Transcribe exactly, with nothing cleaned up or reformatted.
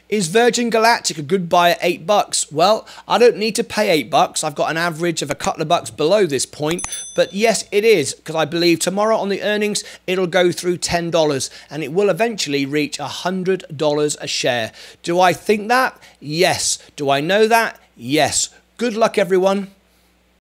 Is Virgin Galactic a good buy at eight bucks? Well, I don't need to pay eight bucks. I've got an average of a couple of bucks below this point. But yes, it is, because I believe tomorrow on the earnings, it'll go through ten dollars and it will eventually reach one hundred dollars a share. Do I think that? Yes. Do I know that? Yes. Good luck, everyone.